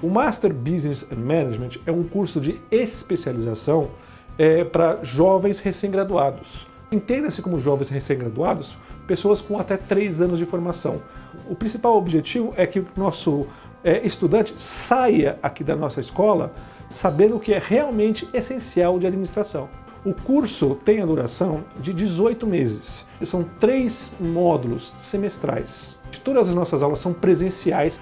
O Master Business and Management é um curso de especialização para jovens recém-graduados. Entenda-se como jovens recém-graduados, pessoas com até 3 anos de formação. O principal objetivo é que o nosso estudante saia aqui da nossa escola sabendo o que é realmente essencial de administração. O curso tem a duração de 18 meses. São 3 módulos semestrais. Todas as nossas aulas são presenciais,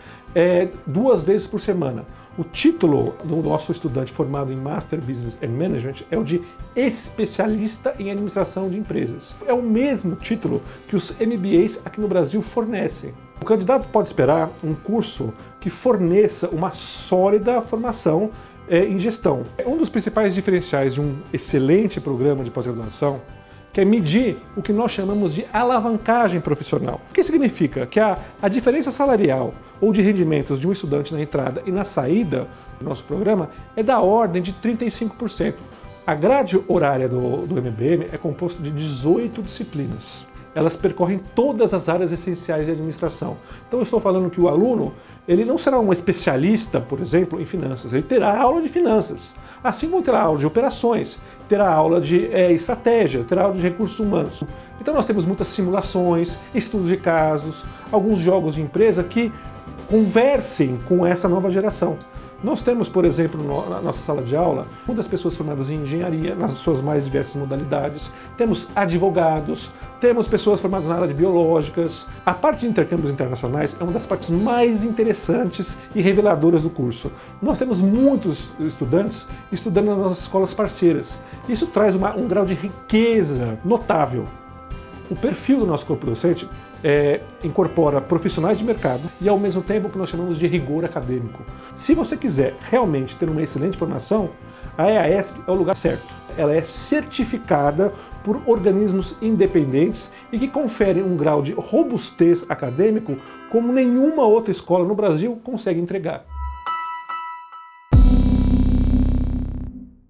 2 vezes por semana. O título do nosso estudante formado em Master Business and Management é o de especialista em administração de empresas. É o mesmo título que os MBAs aqui no Brasil fornecem. O candidato pode esperar um curso que forneça uma sólida formação em gestão. Um dos principais diferenciais de um excelente programa de pós-graduação que é medir o que nós chamamos de alavancagem profissional. O que significa? Que a diferença salarial ou de rendimentos de um estudante na entrada e na saída do nosso programa é da ordem de 35%. A grade horária do MBM é composta de 18 disciplinas. Elas percorrem todas as áreas essenciais de administração. Então eu estou falando que o aluno ele não será um especialista, por exemplo, em finanças. Ele terá aula de finanças, assim como terá aula de operações, terá aula de estratégia, terá aula de recursos humanos. Então nós temos muitas simulações, estudos de casos, alguns jogos de empresa que conversem com essa nova geração. Nós temos, por exemplo, na nossa sala de aula, muitas pessoas formadas em engenharia, nas suas mais diversas modalidades, temos advogados, temos pessoas formadas na área de biológicas. A parte de intercâmbios internacionais é uma das partes mais interessantes e reveladoras do curso. Nós temos muitos estudantes estudando nas nossas escolas parceiras. Isso traz um grau de riqueza notável. O perfil do nosso corpo docente incorpora profissionais de mercado e ao mesmo tempo o que nós chamamos de rigor acadêmico. Se você quiser realmente ter uma excelente formação, a EAESP é o lugar certo. Ela é certificada por organismos independentes e que conferem um grau de robustez acadêmico como nenhuma outra escola no Brasil consegue entregar.